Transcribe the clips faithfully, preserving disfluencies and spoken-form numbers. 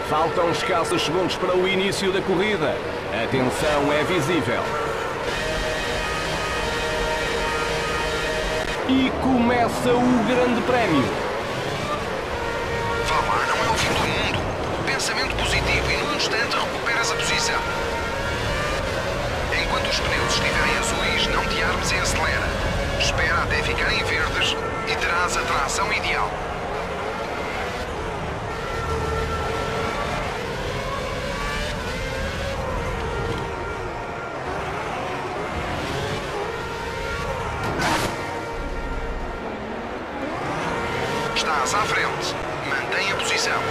Faltam escassos segundos para o início da corrida. A tensão é visível. E começa o Grande Prémio. Vá lá, não é o fim do mundo. Pensamento positivo e num instante recuperas a posição. Enquanto os pneus estiverem azuis, não te armes e acelera. Espera até ficarem verdes e terás a tração ideal. Estás à frente. Mantém a posição.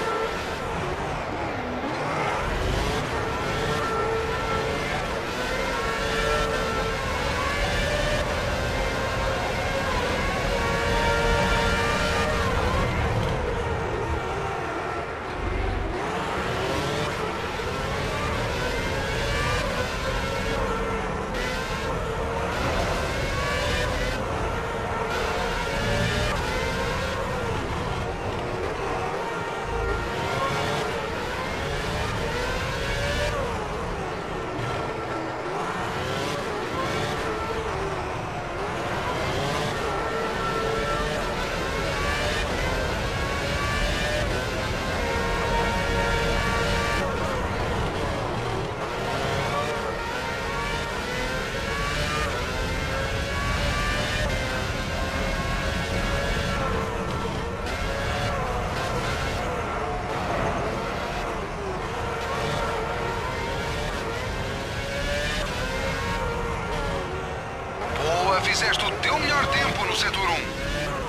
Fizeste o teu melhor tempo no setor um.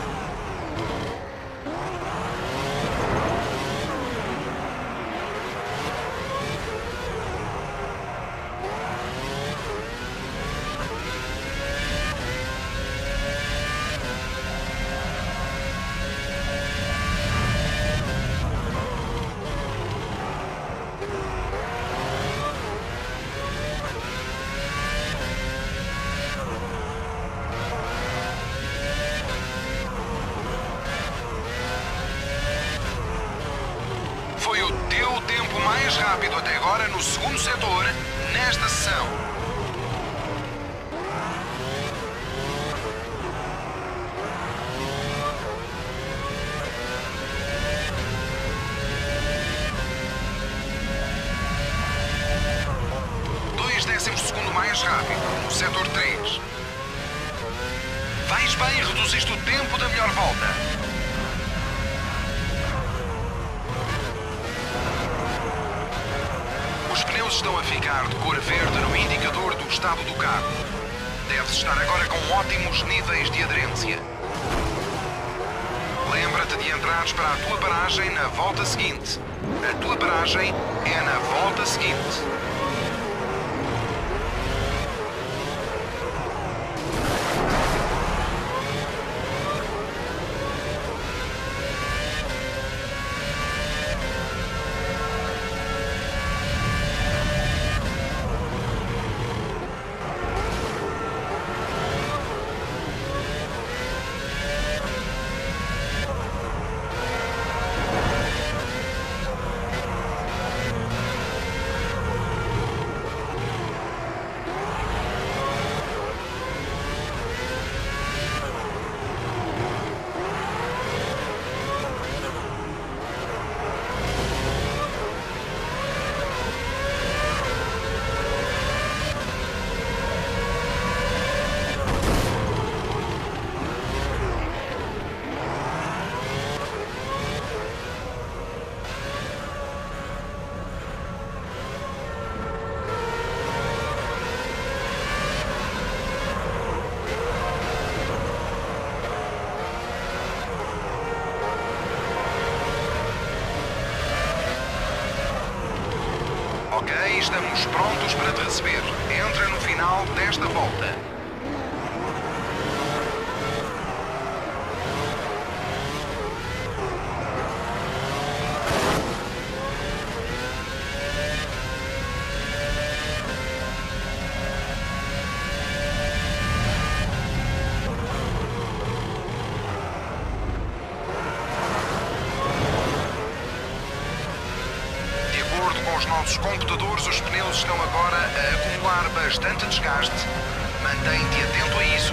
Foi o teu tempo mais rápido até agora no segundo setor, nesta sessão. Dois décimos de segundo mais rápido no setor três. Vais bem, reduziste o tempo da melhor volta. Os pneus estão a ficar de cor verde no indicador do estado do carro. Deves estar agora com ótimos níveis de aderência. Lembra-te de entrares para a tua paragem na volta seguinte. A tua paragem é na volta seguinte. Ok, estamos prontos para te receber. Entra no final desta volta. aos nossos computadores, os pneus estão agora a acumular bastante desgaste. Mantém-te atento a isso.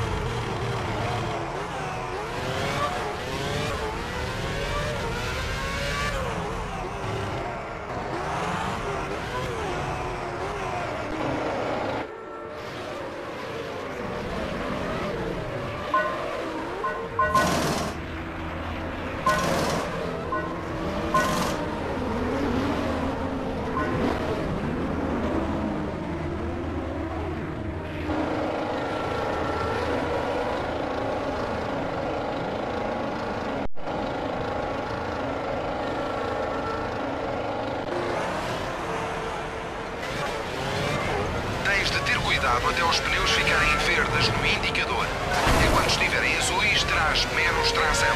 Até os pneus ficarem verdes no indicador. Enquanto estiverem azuis, terás menos tração.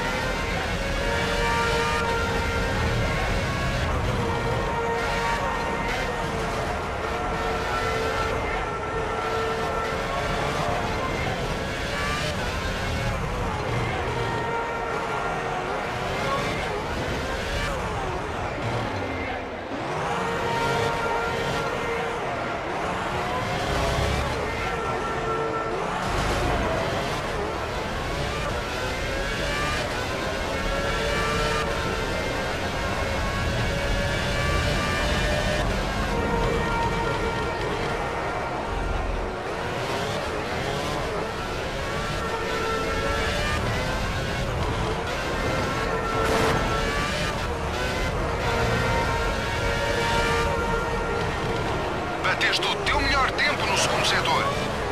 Bateste o teu melhor tempo no segundo setor.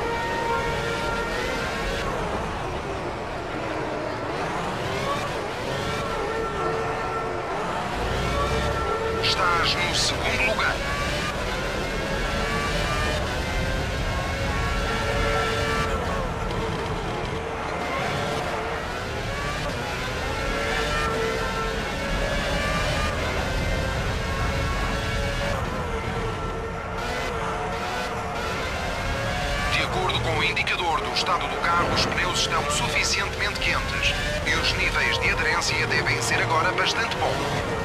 Estás no segundo lugar. De acordo com o indicador do estado do carro, os pneus estão suficientemente quentes e os níveis de aderência devem ser agora bastante bons.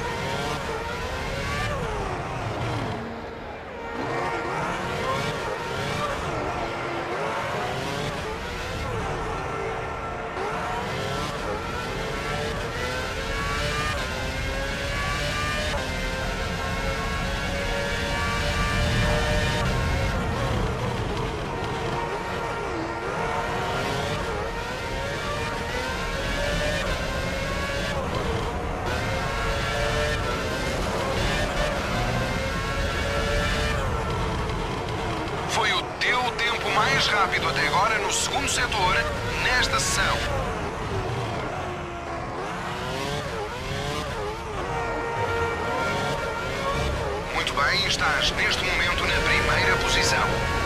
Mais rápido até agora no segundo setor, nesta sessão. Muito bem, estás neste momento na primeira posição.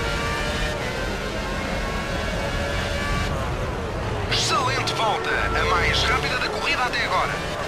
Excelente volta, a mais rápida da corrida até agora.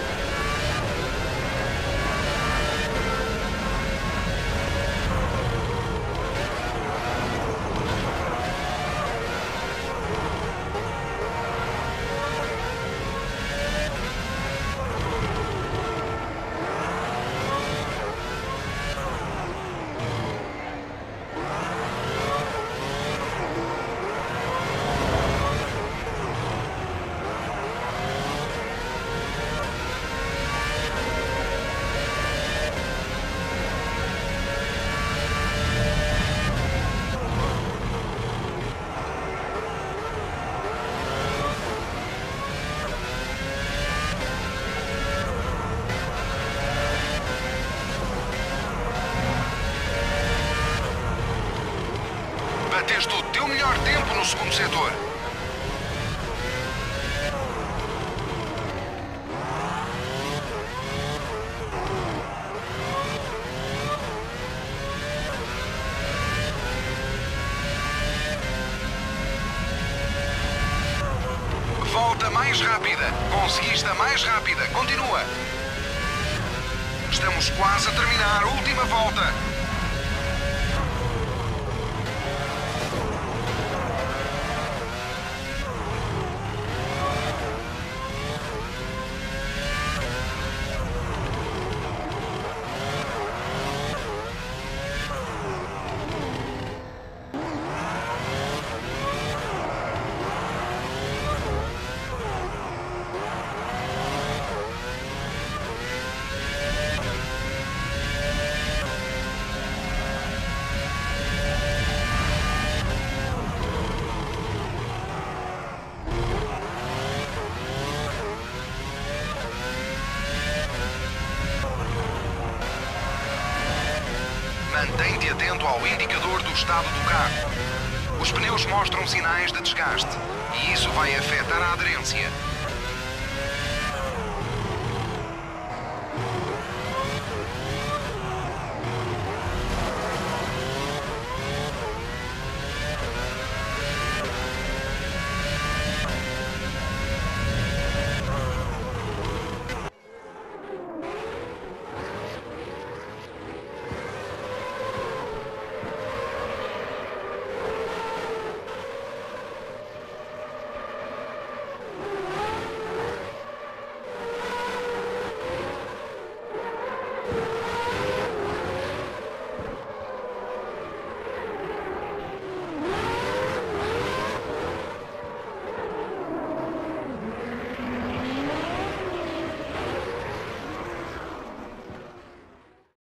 Bateste o teu melhor tempo no segundo setor. Volta mais rápida. Conseguiste a mais rápida. Continua. Estamos quase a terminar. Última volta. ao indicador do estado do carro. Os pneus mostram sinais de desgaste e isso vai afetar a aderência.